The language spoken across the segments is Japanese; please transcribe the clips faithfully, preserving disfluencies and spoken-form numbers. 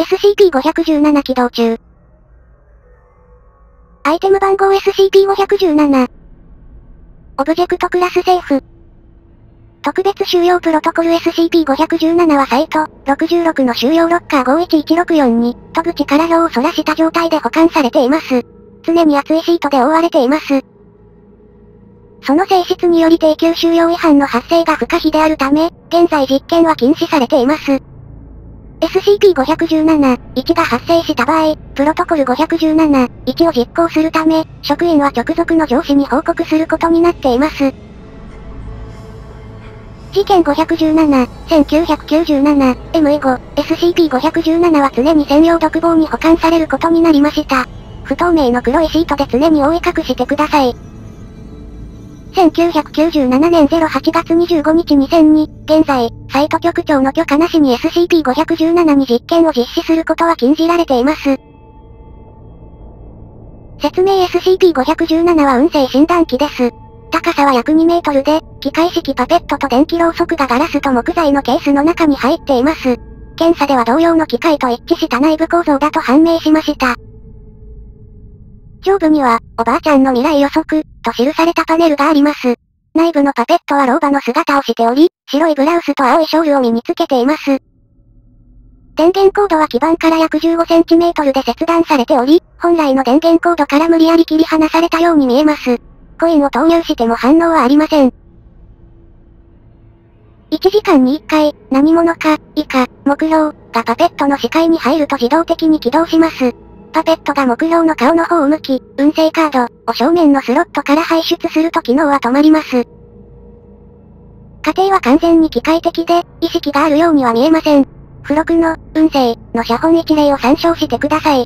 エスシーピーごひゃくじゅうなな 起動中。アイテム番号 エスシーピーごひゃくじゅうなな。オブジェクトクラスセーフ。特別収容プロトコル エスシーピーごひゃくじゅうなな はサイト、ろくじゅうろくの収容ロッカーごいちいちろくよんに、戸口から標を反らした状態で保管されています。常に厚いシートで覆われています。その性質により低級収容違反の発生が不可避であるため、現在実験は禁止されています。エスシーピーごひゃくじゅうなな、いちが発生した場合、プロトコルごひゃくじゅうなな、いちを実行するため、職員は直属の上司に報告することになっています。事件ごひゃくじゅうなな、せんきゅうひゃくきゅうじゅうなな、エム 以後、エスシーピーごひゃくじゅうなな は常に専用独房に保管されることになりました。不透明の黒いシートで常に覆い隠してください。せんきゅうひゃくきゅうじゅうななねんはちがつにじゅうごにちにせんに、現在、サイト局長の許可なしに エスシーピーごひゃくじゅうなな に実験を実施することは禁じられています。説明 エスシーピーごひゃくじゅうなな は運勢診断機です。高さは約にメートルで、機械式パペットと電気ろうそくがガラスと木材のケースの中に入っています。検査では同様の機械と一致した内部構造だと判明しました。上部には、おばあちゃんの未来予測、と記されたパネルがあります。内部のパペットは老婆の姿をしており、白いブラウスと青いショールを身につけています。電源コードは基板から約じゅうごセンチメートルで切断されており、本来の電源コードから無理やり切り離されたように見えます。コインを投入しても反応はありません。いちじかんにいっかい、何者か、以下、目標、がパペットの視界に入ると自動的に起動します。パペットが目標の顔の方を向き、運勢カードを正面のスロットから排出すると機能は止まります。過程は完全に機械的で、意識があるようには見えません。付録の、運勢、の写本一例を参照してください。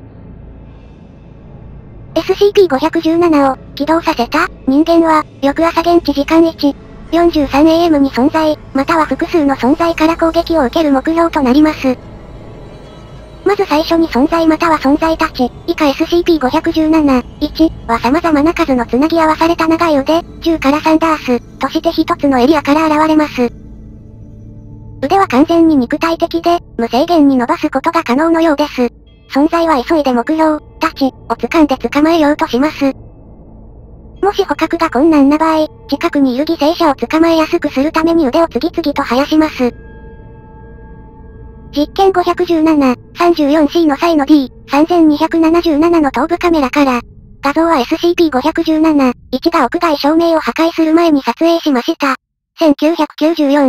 エスシーピーごひゃくじゅうなな を起動させた人間は、翌朝現地時間いち、よんじゅうさんエーエム に存在、または複数の存在から攻撃を受ける目標となります。まず最初に存在または存在たち、以下 エスシーピーごひゃくじゅうなな、いちは様々な数のつなぎ合わされた長い腕、じゅうからさんダース、として一つのエリアから現れます。腕は完全に肉体的で、無制限に伸ばすことが可能のようです。存在は急いで目標、たち、を掴んで捕まえようとします。もし捕獲が困難な場合、近くにいる犠牲者を捕まえやすくするために腕を次々と生やします。実験ごひゃくじゅうなな、さんじゅうよんシー の際の ディーさんぜんにひゃくななじゅうなな の頭部カメラから、画像は エスシーピーごひゃくじゅうなな、いちが屋外照明を破壊する前に撮影しました。せんきゅうひゃくきゅうじゅうよん。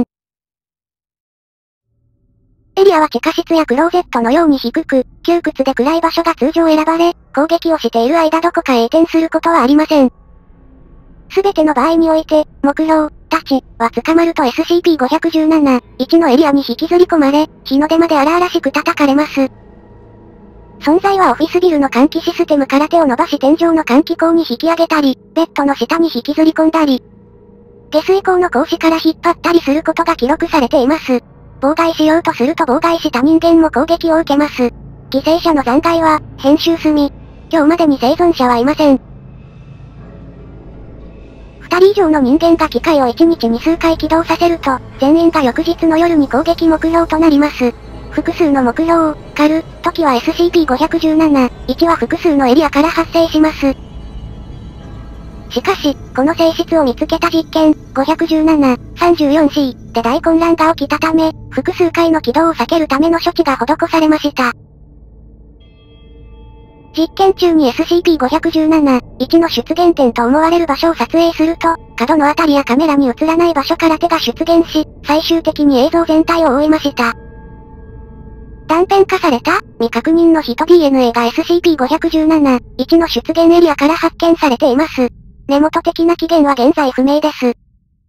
エリアは地下室やクローゼットのように低く、窮屈で暗い場所が通常選ばれ、攻撃をしている間どこかへ移転することはありません。すべての場合において、目標、たち、は捕まると エスシーピーごひゃくじゅうなな、いちのエリアに引きずり込まれ、日の出まで荒々しく叩かれます。存在はオフィスビルの換気システムから手を伸ばし天井の換気口に引き上げたり、ベッドの下に引きずり込んだり、下水口の格子から引っ張ったりすることが記録されています。妨害しようとすると妨害した人間も攻撃を受けます。犠牲者の残骸は、編集済み。今日までに生存者はいません。二人以上の人間が機械を一日に数回起動させると、全員が翌日の夜に攻撃目標となります。複数の目標を、狩る、時は エスシーピーごひゃくじゅうなな、いちは複数のエリアから発生します。しかし、この性質を見つけた実験、ごひゃくじゅうなな、さんじゅうよんシー で大混乱が起きたため、複数回の起動を避けるための処置が施されました。実験中に エスシーピーごひゃくじゅうなな、いちの出現点と思われる場所を撮影すると、角のあたりやカメラに映らない場所から手が出現し、最終的に映像全体を覆いました。断片化された、未確認のヒト ディーエヌエー が エスシーピーごひゃくじゅうなな、いちの出現エリアから発見されています。根元的な起源は現在不明です。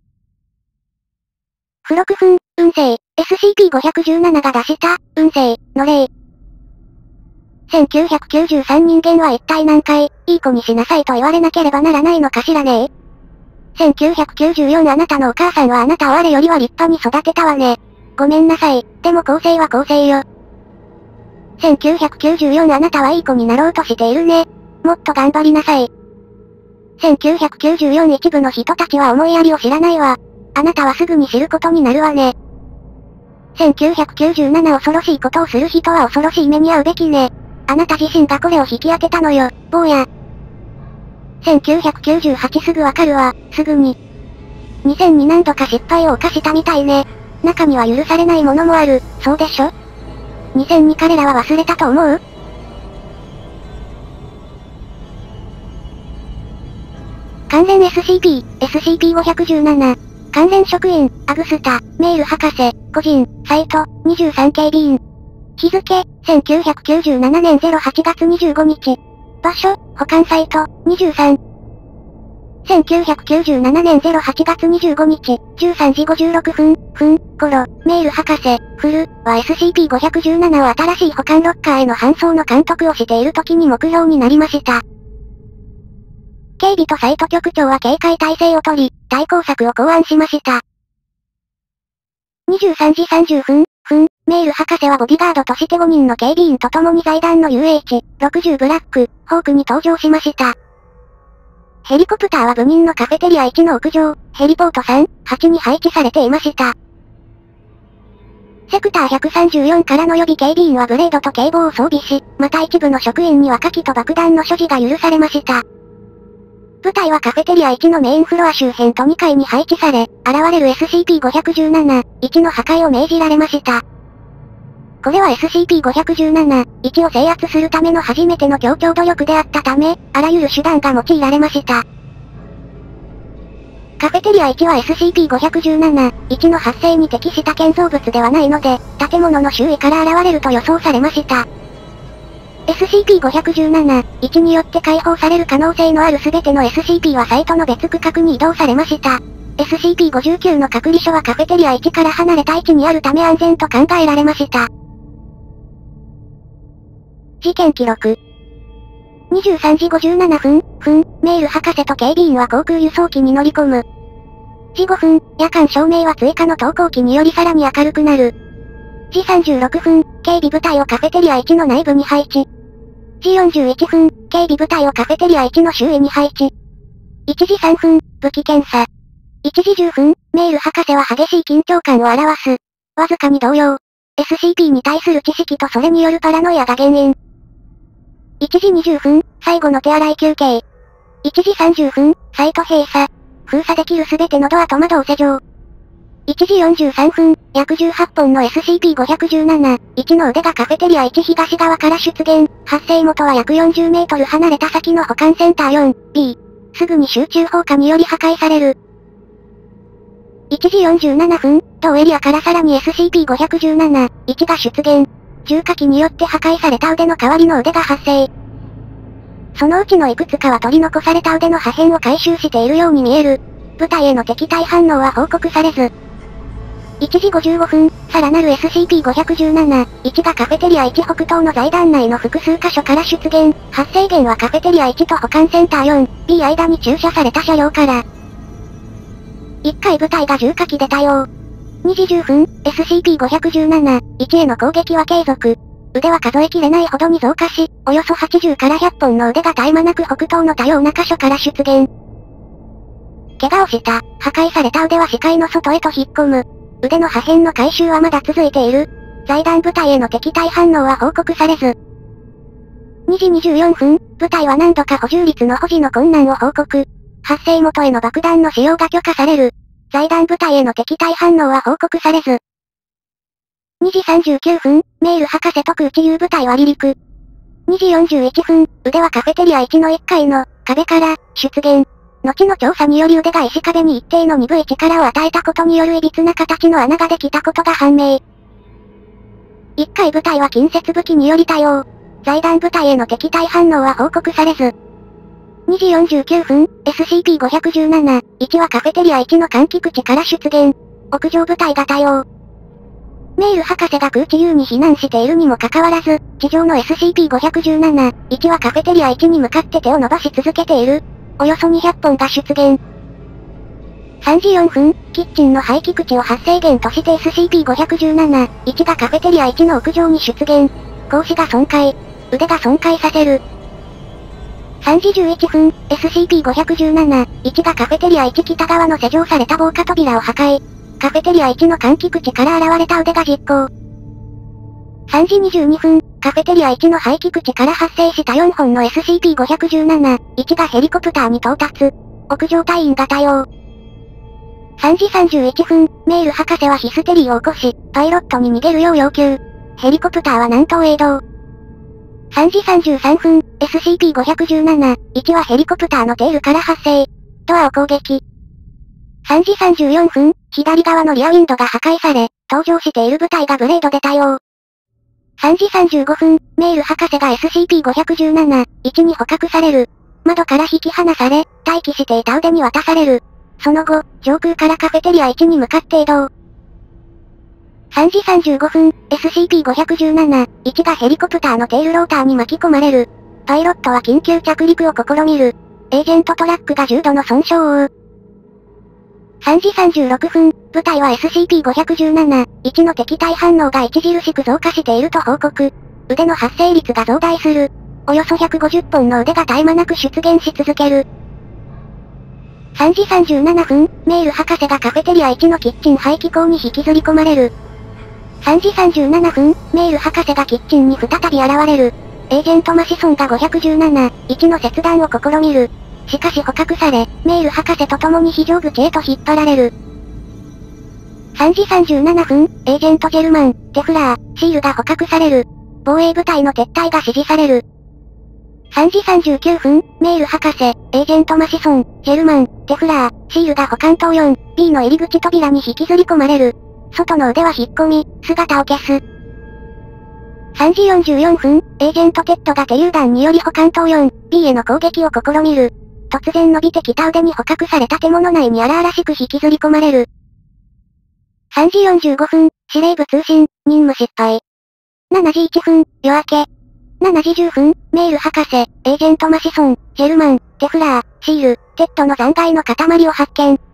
付録粉、運勢、エスシーピーごひゃくじゅうなな が出した、運勢、の例。せんきゅうひゃくきゅうじゅうさん人間は一体何回、いい子にしなさいと言われなければならないのかしらね。せんきゅうひゃくきゅうじゅうよんあなたのお母さんはあなたを我よりは立派に育てたわね。ごめんなさい、でも公正は公正よ。せんきゅうひゃくきゅうじゅうよんあなたはいい子になろうとしているね。もっと頑張りなさい。せんきゅうひゃくきゅうじゅうよん一部の人たちは思いやりを知らないわ。あなたはすぐに知ることになるわね。 せんきゅうひゃくきゅうじゅうなな恐ろしいことをする人は恐ろしい目に遭うべきね。あなた自身がこれを引き当てたのよ、坊や。せんきゅうひゃくきゅうじゅうはちすぐわかるわ、すぐに。にせんに何度か失敗を犯したみたいね。中には許されないものもある、そうでしょ？ にせんに 彼らは忘れたと思う？関連 エスシーピー、エスシーピーごひゃくじゅうなな。関連職員、アグスタ、メール博士、個人、サイト、にじゅうさん警備員。日付、せんきゅうひゃくきゅうじゅうななねんはちがつにじゅうごにち。場所、保管サイト、にじゅうさん。せんきゅうひゃくきゅうじゅうななねんはちがつにじゅうごにち、じゅうさんじごじゅうろくふん、分、頃、メール博士、フル、は エスシーピーごひゃくじゅうなな を新しい保管ロッカーへの搬送の監督をしている時に目標になりました。警備とサイト局長は警戒態勢を取り、対抗策を考案しました。にじゅうさんじさんじゅっぷん、分、メール博士はボディガードとしてごにんの警備員と共に財団の ユーエイチろくじゅう ブラック、ホークに登場しました。ヘリコプターは部人のカフェテリアいちの屋上、ヘリポートさん、はちに配置されていました。セクターひゃくさんじゅうよんからの予備警備員はブレードと警棒を装備し、また一部の職員には火器と爆弾の所持が許されました。部隊はカフェテリアいちのメインフロア周辺とにかいに配置され、現れる エスシーピーごひゃくじゅうなな、いちの破壊を命じられました。これは エスシーピーごひゃくじゅうなな、いちを制圧するための初めての協調努力であったため、あらゆる手段が用いられました。カフェテリアいちは エスシーピーごひゃくじゅうなな、いちの発生に適した建造物ではないので、建物の周囲から現れると予想されました。エスシーピーごひゃくじゅうなな、いちによって解放される可能性のあるすべての エスシーピー はサイトの別区画に移動されました。エスシーピーごじゅうきゅう の隔離所はカフェテリアいちから離れた位置にあるため安全と考えられました。事件記録。にじゅうさんじごじゅうななふん、分、メール博士と警備員は航空輸送機に乗り込む。じごふん、夜間照明は追加の投光機によりさらに明るくなる。じさんじゅうろくふん、警備部隊をカフェテリアいちの内部に配置。じよんじゅういちふん、警備部隊をカフェテリアいちの周囲に配置。いちじさんふん、武器検査。いちじじゅっぷん、メール博士は激しい緊張感を表す。わずかに動揺。エスシーピー に対する知識とそれによるパラノイアが原因。いちじにじゅっぷん、最後の手洗い休憩。いちじさんじゅっぷん、サイト閉鎖。封鎖できるすべてのドアと窓を施錠。いちじよんじゅうさんふん、約じゅうはっぽんの エスシーピーごひゃくじゅうなな、いちの腕がカフェテリアいち東側から出現。発生元は約よんじゅうメートル離れた先の保管センター よんビー。すぐに集中放火により破壊される。いちじよんじゅうななふん、同エリアからさらに エスシーピーごひゃくじゅうなな、いちが出現。重火器によって破壊された腕の代わりの腕が発生。そのうちのいくつかは取り残された腕の破片を回収しているように見える。部隊への敵対反応は報告されず。いちじごじゅうごふん、さらなる エスシーピーごひゃくじゅうなな、いちがカフェテリアいち北東の財団内の複数箇所から出現。発生源はカフェテリアいちと保管センター よんビー 間に駐車された車両から。いっかい部隊が重火器で対応。にじじゅっぷん、エスシーピーごひゃくじゅうなな、いちへの攻撃は継続。腕は数えきれないほどに増加し、およそはちじゅうからひゃっぽんの腕が絶え間なく北東の多様な箇所から出現。怪我をした、破壊された腕は視界の外へと引っ込む。腕の破片の回収はまだ続いている。財団部隊への敵対反応は報告されず。にじにじゅうよんふん、部隊は何度か補充率の保持の困難を報告。発生元への爆弾の使用が許可される。財団部隊への敵対反応は報告されず。にじさんじゅうきゅうふん、メール博士と空地遊部隊は離陸。にじよんじゅういちふん、腕はカフェテリアいちのいっかいの壁から出現。後の調査により腕が石壁に一定の鈍い力を与えたことによる歪な形の穴ができたことが判明。いっかい部隊は近接武器により対応。財団部隊への敵対反応は報告されず。にじよんじゅうきゅうふん、エスシーピーごひゃくじゅうなな、いちはカフェテリアいちの換気口から出現。屋上部隊が対応。メール博士が空地遊に避難しているにもかかわらず、地上の エスシーピーごひゃくじゅうなな、いちはカフェテリアいちに向かって手を伸ばし続けている。およそにひゃっぽんが出現。さんじよんふん、キッチンの排気口を発生源として エスシーピーごひゃくじゅうなな、いちがカフェテリアいちの屋上に出現。格子が損壊。腕が損壊させる。さんじじゅういちふん、エスシーピーごひゃくじゅうなな、いちがカフェテリアいち北側の施錠された防火扉を破壊。 カフェテリアいちの換気口から現れた腕が実行。さんじにじゅうにふん、カフェテリアいちの排気口から発生したよんほんの エスシーピーごひゃくじゅうなな、いちがヘリコプターに到達。屋上隊員が対応。さんじさんじゅういっぷん、メール博士はヒステリーを起こし、パイロットに逃げるよう要求。ヘリコプターは南東へ移動。さんじさんじゅうさんふん、エスシーピーごひゃくじゅうなな、いちはヘリコプターのテールから発生。ドアを攻撃。さんじさんじゅうよんふん、左側のリアウィンドが破壊され、登場している部隊がブレードで対応。さんじさんじゅうごふん、メール博士が エスシーピーごひゃくじゅうなな、いちに捕獲される。窓から引き離され、待機していた腕に渡される。その後、上空からカフェテリアいちに向かって移動。さんじさんじゅうごふん、エスシーピーごひゃくじゅうなな、いちがヘリコプターのテールローターに巻き込まれる。パイロットは緊急着陸を試みる。エージェントトラックが重度の損傷を負う。さんじさんじゅうろくふん、部隊は エスシーピーごひゃくじゅうなな、いちの敵対反応が著しく増加していると報告。腕の発生率が増大する。およそひゃくごじゅっぽんの腕が絶え間なく出現し続ける。さんじさんじゅうななふん、メール博士がカフェテリアいちのキッチン排気口に引きずり込まれる。さんじさんじゅうななふん、メール博士がキッチンに再び現れる。エージェントマシソンがごひゃくじゅうなな、いちの切断を試みる。しかし捕獲され、メール博士と共に非常口へと引っ張られる。さんじさんじゅうななふん、エージェントジェルマン、テフラー、シールが捕獲される。防衛部隊の撤退が指示される。さんじさんじゅうきゅうふん、メール博士、エージェントマシソン、ジェルマン、テフラー、シールが保管棟 よん、ビー の入り口扉に引きずり込まれる。外の腕は引っ込み、姿を消す。さんじよんじゅうよんふん、エージェントテッドが手榴弾により保管棟 よん、ビー への攻撃を試みる。突然伸びてきた腕に捕獲され建物内に荒々しく引きずり込まれる。さんじよんじゅうごふん、司令部通信、任務失敗。しちじいっぷん、夜明け。しちじじゅっぷん、メール博士、エージェントマシソン、ジェルマン、テフラー、シール、テッドの残骸の塊を発見。